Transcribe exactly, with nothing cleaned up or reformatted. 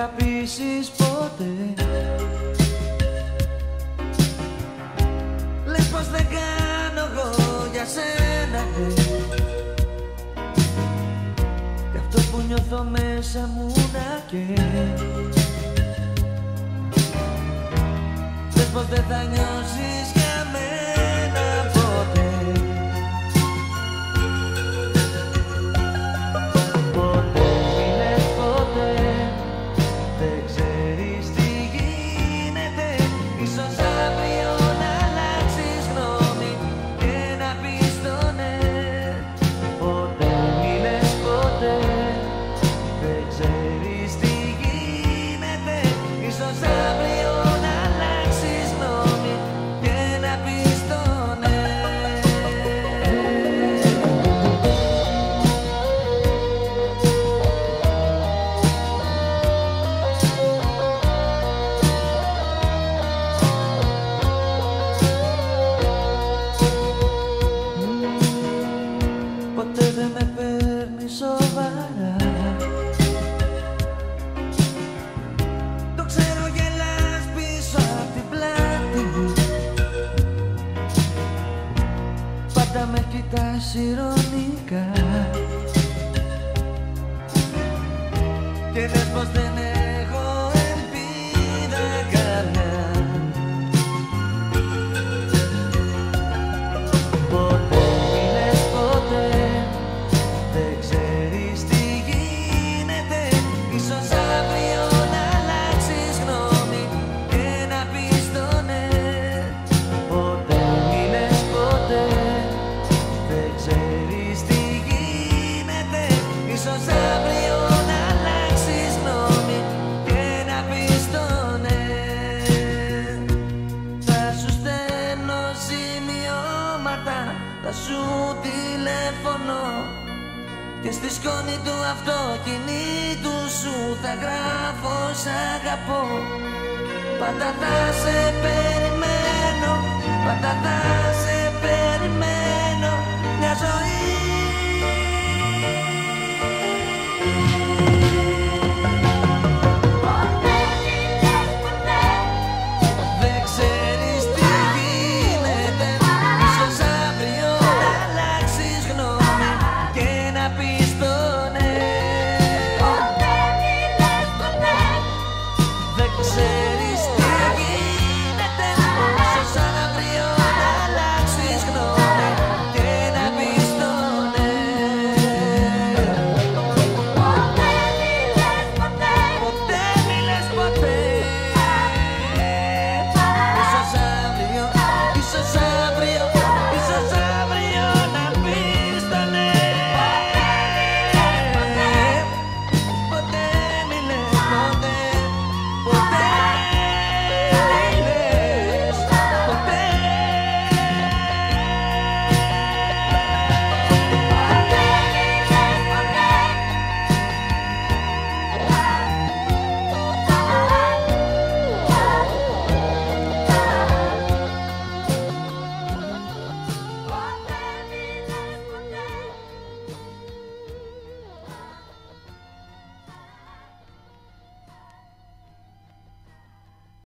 αγαπήσεις ποτέ. Λες πως δεν κάνω εγώ για σένα, ναι. Κι αυτό που νιώθω μέσα μου να καίει. Λες πως δεν θα νιώσεις για μένα ποτέ. Ποτέ μη λες ποτέ, δεν ξέρεις τι γίνεται. Ίσως αύριο να αλλάξεις γνώμη και να πεις το ναι. Ποτέ μη λες ποτέ, δεν ξέρεις τι γίνεται. Ίσως αύριο να αλλάξεις γνώμη και να πεις το ναι. Ποτέ δεν με παίρνεις σοβαρά. Το ξέρω, γελάς πίσω απ' την πλάτη μου. Πάντα με κοιτάς ειρωνικά και λες πως δεν έχω ελπίδα καμιά. Ποτέ μη λες ποτέ, δεν ξέρεις τι γίνεται. Ίσως αύριο να αλλάξεις γνώμη και να πεις το ναι. Ποτέ μη λες ποτέ, δεν ξέρεις τι γίνεται. Ίσως αύριο να αλλάξεις γνώμη και να πεις το ναι. Θα σου στέλνω σημειώματα, θα σου τηλεφωνώ και στη σκόνη του αυτοκινήτου σου θα γράφω σ' αγαπώ. Πάντα θα σε περιμένω, πάντα θα σε περιμένω.